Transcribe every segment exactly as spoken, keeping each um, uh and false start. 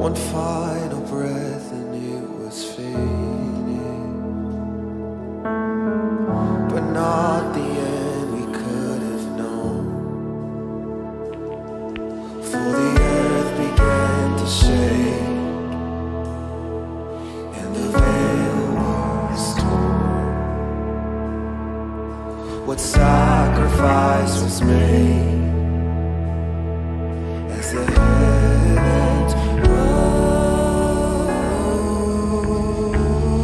one final breath and it was fading, but not the end we could have known. For the earth began to shake and the veil was torn. What sacrifice was made as the heavens rose.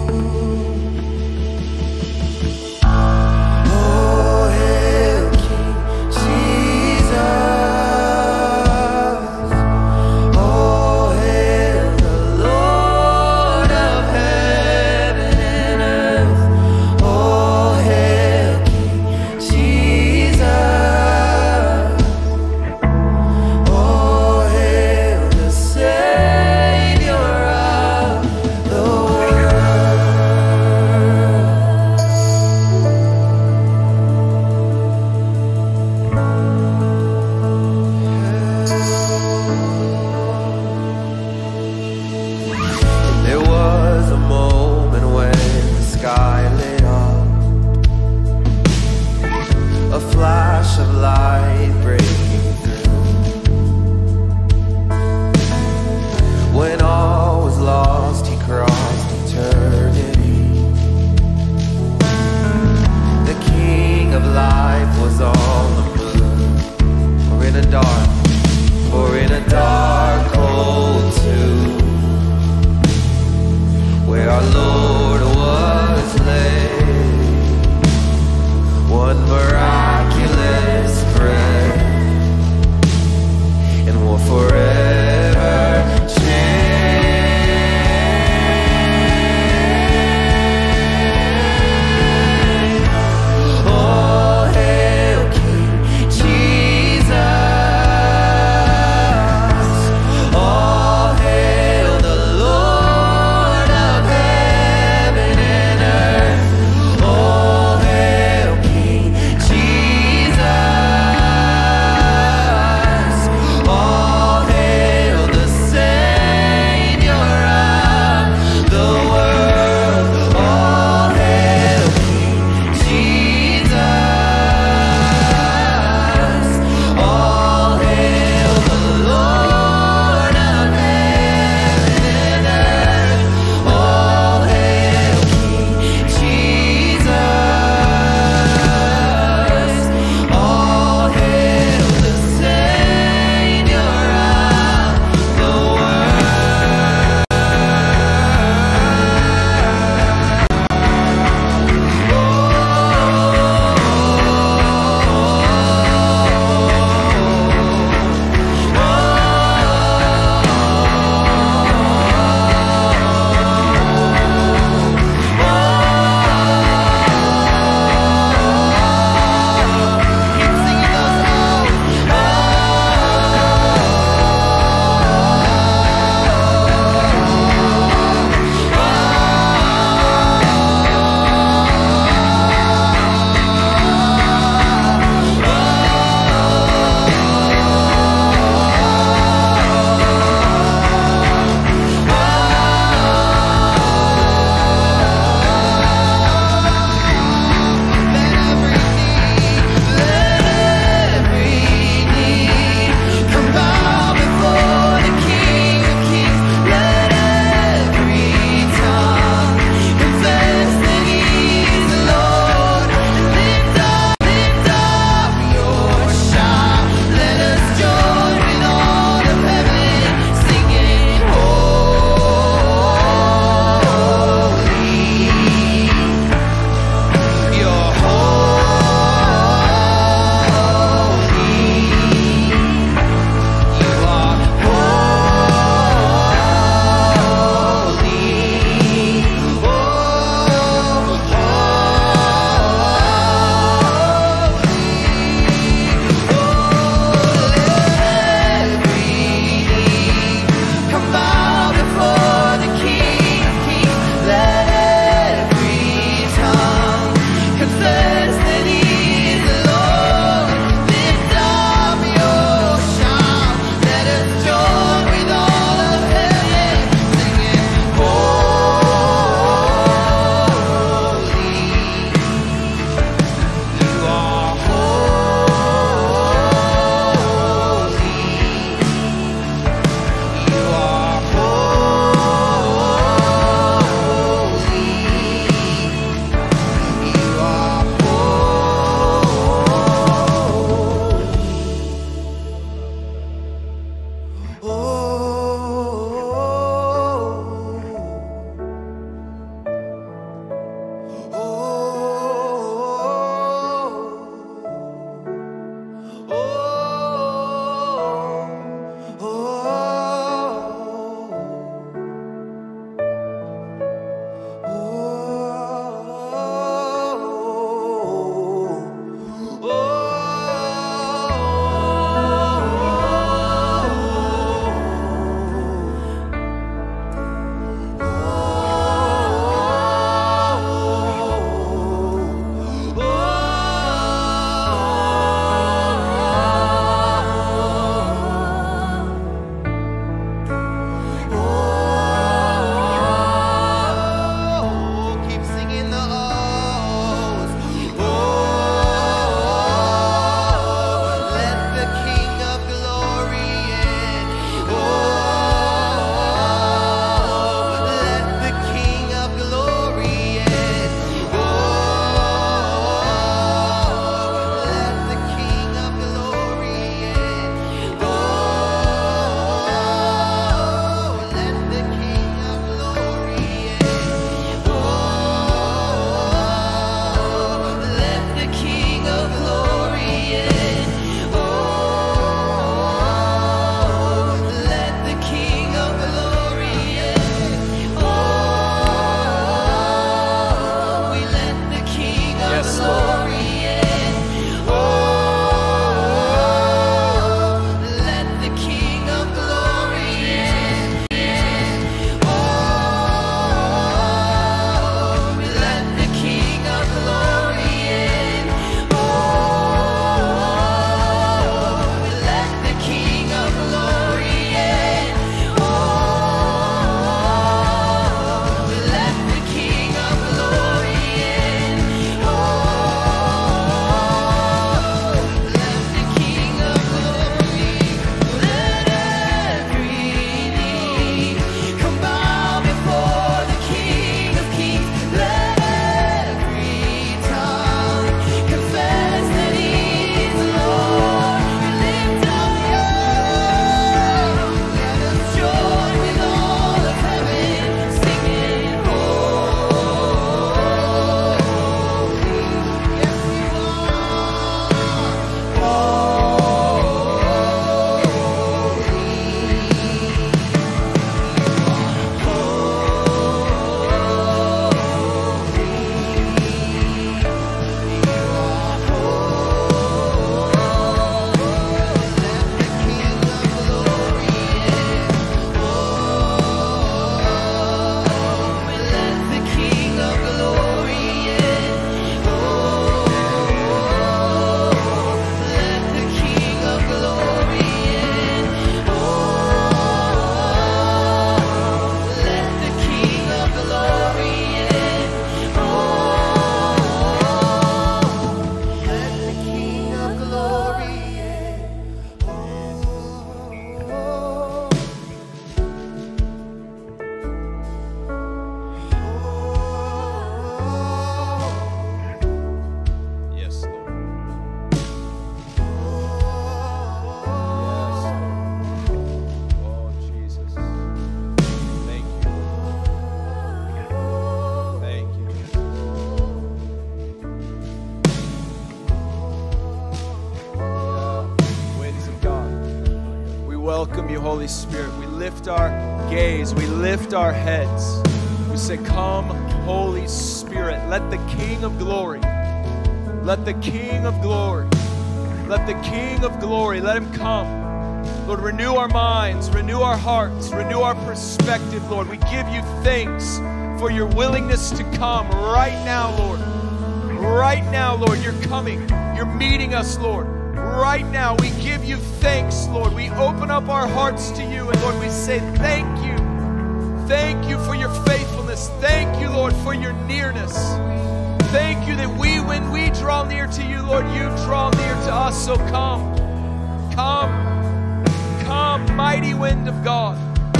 you, Holy Spirit. We lift our gaze. We lift our heads. We say, come, Holy Spirit. Let the King of glory, let the King of glory, let the King of glory, let him come. Lord, renew our minds, renew our hearts, renew our perspective, Lord. We give you thanks for your willingness to come right now, Lord. Right now, Lord, you're coming. You're meeting us, Lord. Right now, we give you thanks, Lord. We open up our hearts to you, and Lord, we say thank you. Thank you for your faithfulness. Thank you, Lord, for your nearness. Thank you that we, when we draw near to you, Lord, you draw near to us. So come, come. Come, mighty wind of God.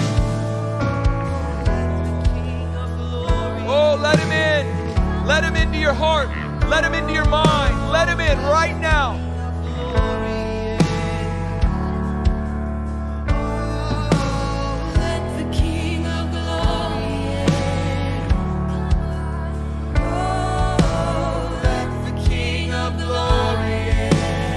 Oh, let him in. Let him into your heart. Let him into your mind. Let him in right now. Let the King of glory in. Oh, let the King of glory in.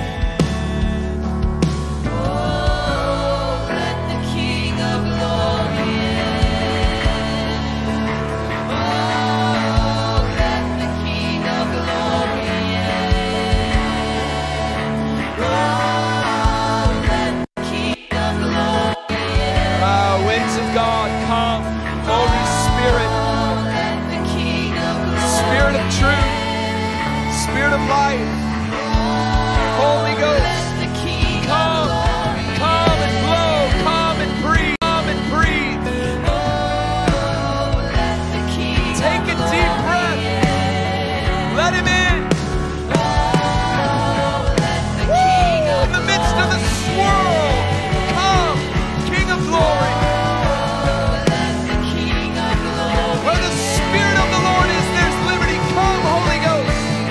Spirit of life, Holy Ghost, come, come and blow, come and breathe, come and breathe. Take a deep breath, let him in. Woo! In the midst of the swirl, come, King of glory. Where the Spirit of the Lord is, there's liberty. Come, Holy Ghost.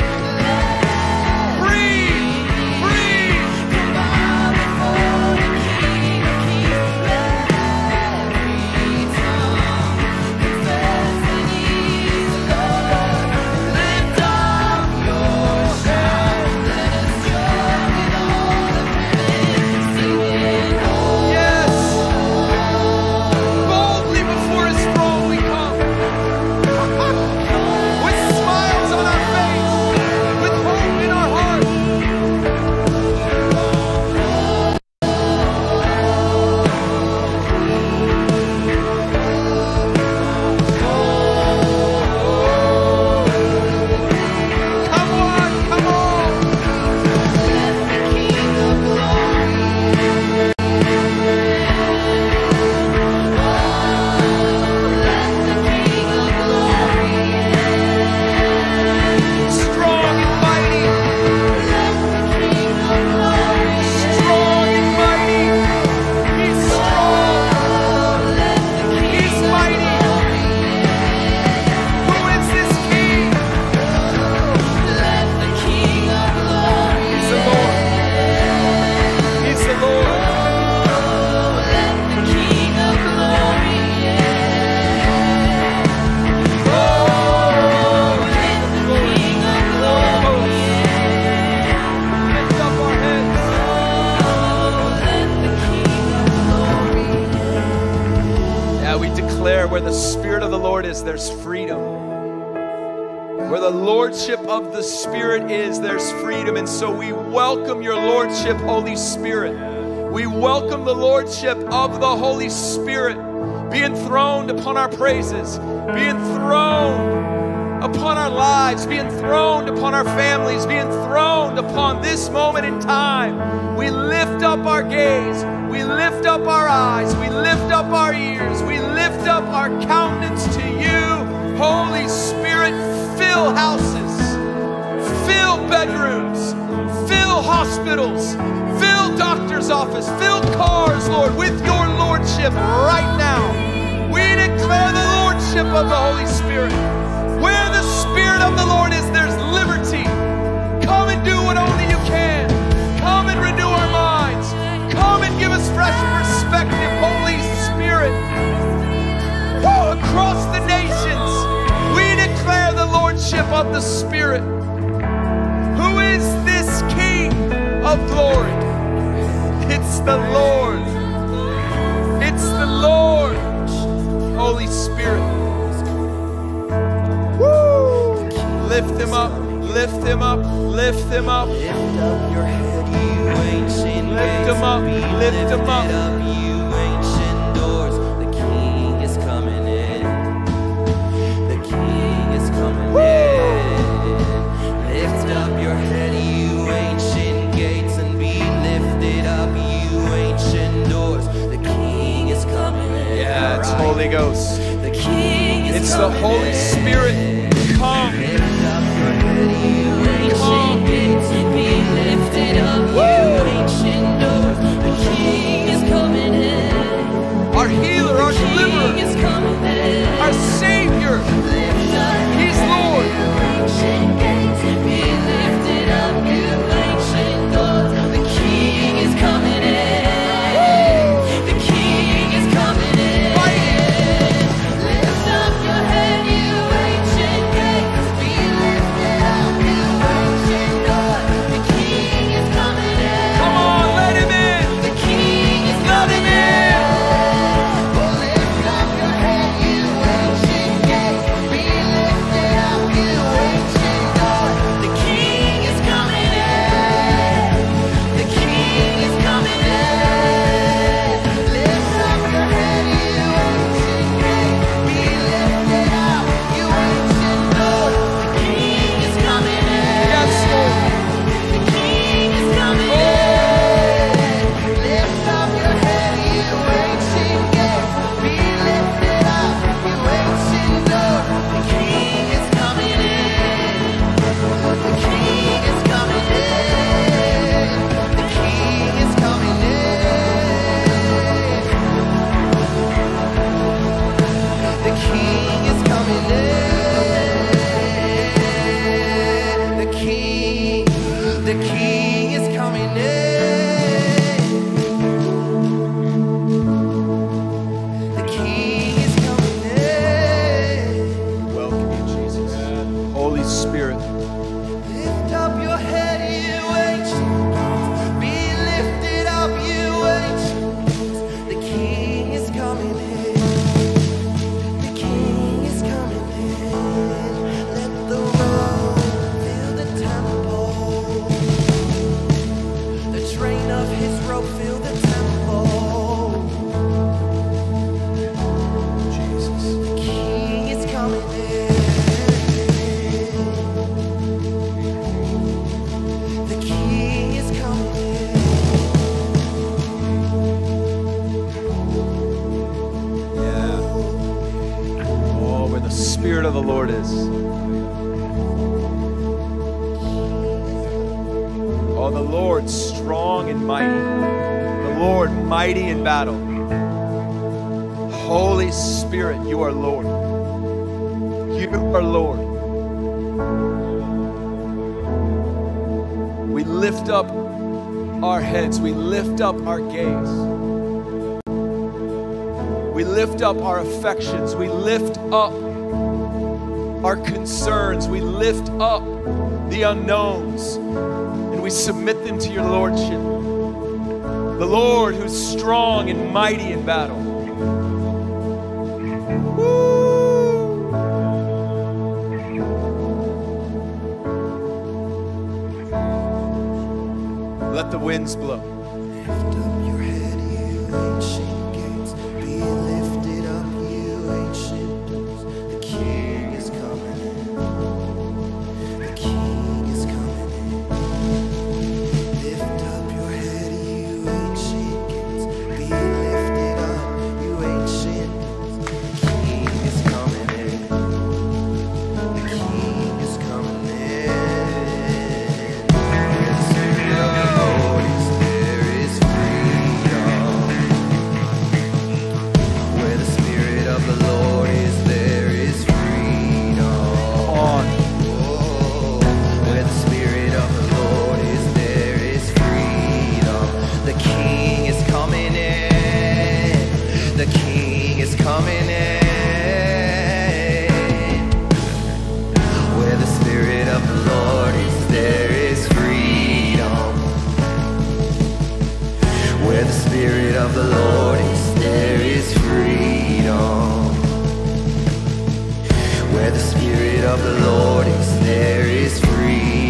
Where the Spirit of the Lord is, there's freedom. Where the Lordship of the Spirit is, there's freedom. And so we welcome your Lordship, Holy Spirit. We welcome the Lordship of the Holy Spirit. Be enthroned upon our praises. Be enthroned upon our lives. Be enthroned upon our families. Be enthroned upon this moment in time. We lift up our gaze. We lift up our eyes. We lift up our ears. We lift up our countenance to you. Holy Spirit, fill houses, fill bedrooms, fill hospitals, fill doctor's office, fill cars, Lord, with your Lordship right now. We declare the Lordship of the Holy Spirit. Where the Spirit of the Lord is, there's liberty. Come and do what only you can. Come and renew our minds. Come and give us fresh perspective, Holy Spirit. Woo, across the nations, we declare the Lordship of the Spirit. Who is this King of glory? It's the Lord. Lift him up, lift him up. Lift up your head, you ancient Lift gates, him up, be lift him up. lifted up, you ancient doors. The King is coming in. The King is coming in. Lift up your head, you ancient gates, and be lifted up, you ancient doors. The King is coming in. Yeah, it's Right. Holy Ghost. The King is It's the coming Holy in. Spirit. Come. Lift up your head, you ancient Come. gates, and be lifted up, you ancient doors. The King is coming in. Our healer, our The King deliverer, is coming in. our Savior. Lift up your He's head, Lord. you ancient gates, and be lifted up, you ancient doors. The King is coming in. The King is coming in. Lift up your head, you ancient gates, be lifted up, you ancient doors. The King is coming in. Come on, let him in. The King is Let him coming in. in. Oh, lift up your head, you ancient gates, be lifted up, you ancient doors. The King is coming in. The King is coming in. Lift up your head, you ancient gates, be lifted up, you ancient doors. The King is coming in. Yes, Lord. The King is coming in. Lift up your head, you ancient gates. Be lifted up, you ancient doors. The King is coming in. The King is coming in. The King is coming in. The King is coming in. The King, the King is coming in. The King is coming in. Welcome you, Jesus. Holy Spirit. Lift up your head, you ancient gates. Be lifted up, you ancient gates. The King is coming in. The King is coming in. Let the road fill the temple. The train of his robe fill the temple. Jesus. The King is coming in. The King is coming in. Yeah. Oh, where the Spirit of the Lord is. Oh, the Lord strong and mighty. The Lord mighty in battle. Holy Spirit, you are Lord. You are Lord. We lift up our heads. We lift up our gaze. We lift up our affections. We lift up our concerns. We lift up the unknowns. And we submit them to your Lordship. The Lord who's strong and mighty in battle. Woo! Let the winds blow. Lift up your head, you ancient gates. Be lifted up, you ancient doors. The King is coming in. The King is coming in. Lift up your head, you ancient gates. Be lifted up, you ancient doors. The King is coming in. The King is coming in. Where the Spirit of the Lord is, there is freedom. Where the Spirit of the Lord is, there is freedom. On. Oh, where the Spirit of the Lord is, there is freedom. The King is coming in. The King is coming in. Where the Spirit of the Lord is, there is freedom. Where the Spirit of the Lord is, there is freedom. Where the Spirit of the Lord is, there is freedom.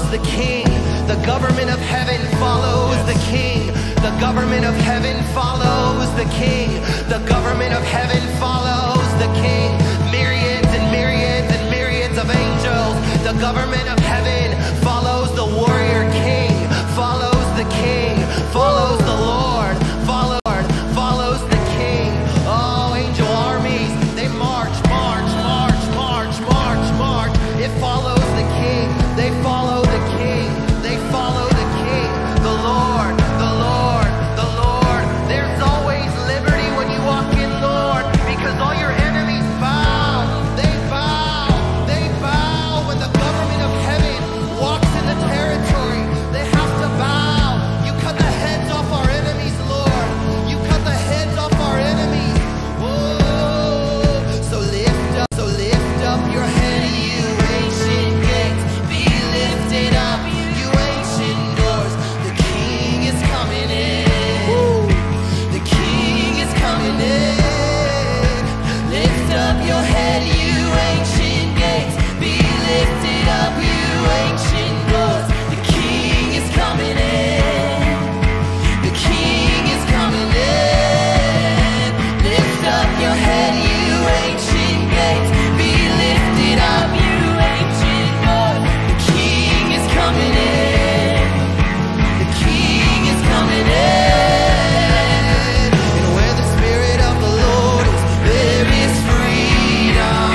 the king. The government of heaven follows the king. The government of heaven follows the king. The government of heaven follows the king. Myriads and myriads and myriads of angels. The government of heaven follows the warrior king, follows the king, follows the Lord, follows, follows the king. Oh, angel armies, they march, march, march, march, march, march. It follows the king. They follow the king. They follow the king. The Lord, the Lord, the Lord. There's always liberty when you walk in, Lord, because all your enemies bow. They bow. They bow when the government of heaven walks in the territory. They have to bow. You cut the heads off our enemies, Lord. You cut the heads off our enemies. Whoa. So lift up, so lift up your head, you ancient gates. Be lifted up, you ancient doors. The King is coming in. The King is coming in. Lift up your head, you ancient gates. Be lifted up, you ancient doors. The King is coming in. The King is coming in. Lift up your head, you ancient gates. Be lifted up, you ancient doors. The King is coming in. The King is coming in. And where the Spirit of the Lord is, there is freedom.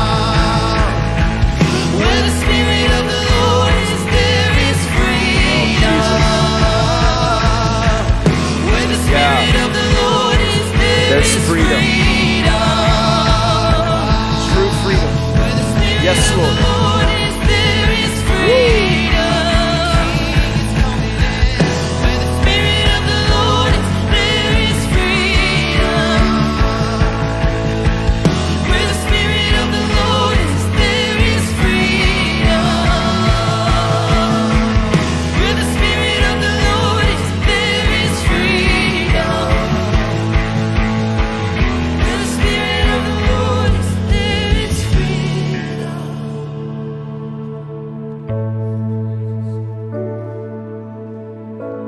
Where the Spirit of the Lord is, there is freedom. Where the Spirit of the Lord is, there There's is freedom. freedom. True freedom. Where the Spirit Yes, of the Lord.